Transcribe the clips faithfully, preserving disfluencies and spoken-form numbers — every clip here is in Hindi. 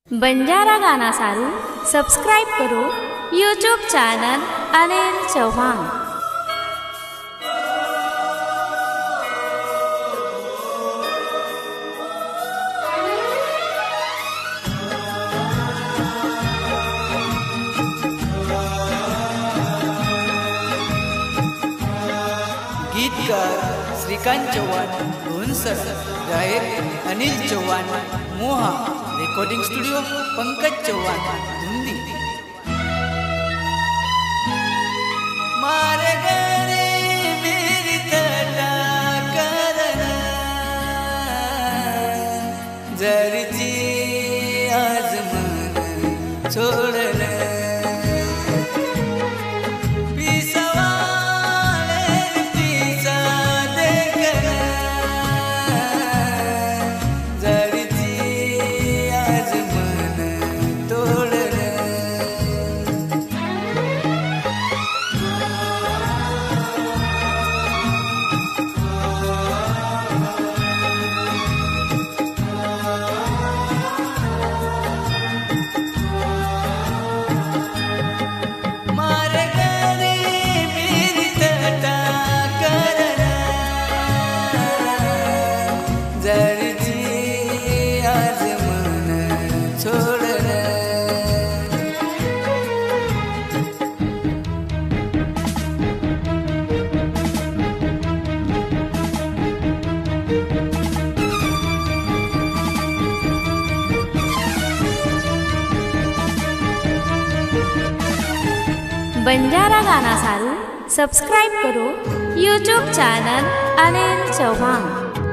बंजारा गाना सारू सब्सक्राइब करो यूट्यूब चैनल अनिल चौहान। गीतकार श्रीकांत चौहान, धुनसर गायक अनिल चौहान, मोहा रिकॉर्डिंग स्टूडियो पंकज चौहान, धुंदी। मारे गरे मेरी तला करना जरजी आजमान छोड़ना बंजारा गाना सारू सब्सक्राइब करो यूट्यूब चैनल अनिल चौहान।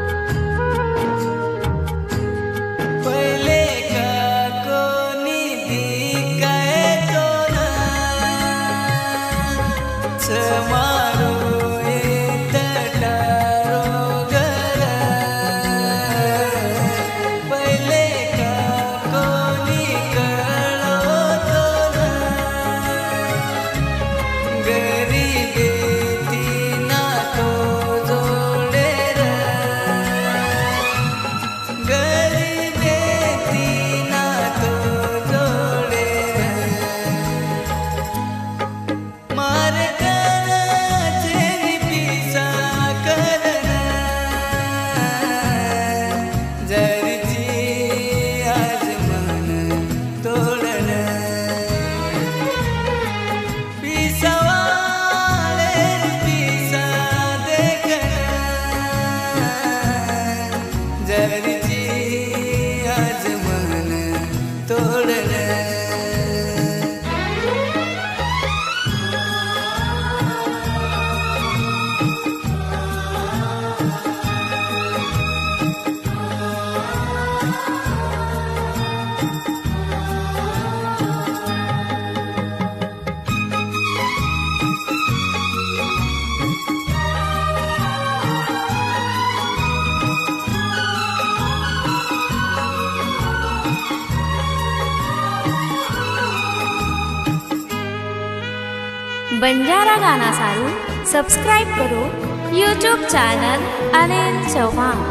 बंजारा गाना सारू सब्सक्राइब करो यूट्यूब चैनल अनिल चौहान।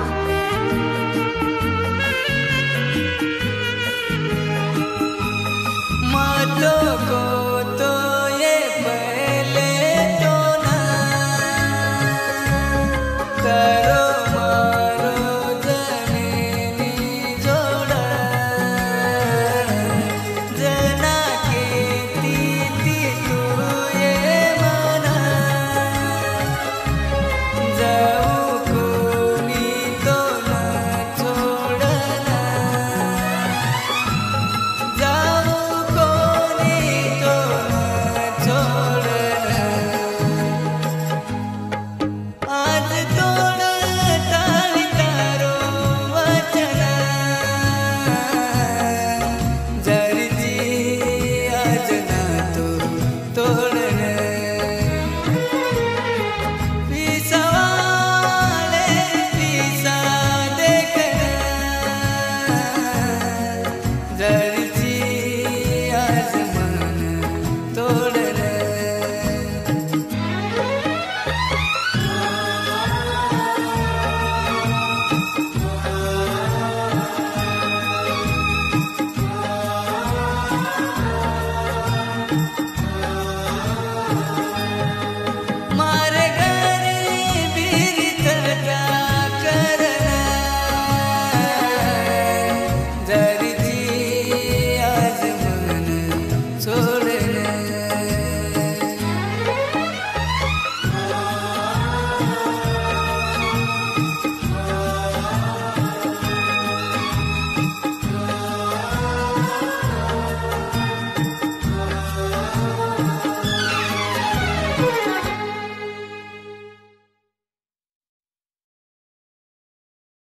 मातो को तो ये पहले तो ना करो मारो जनेनी जोड़ा जना के तीती तू जय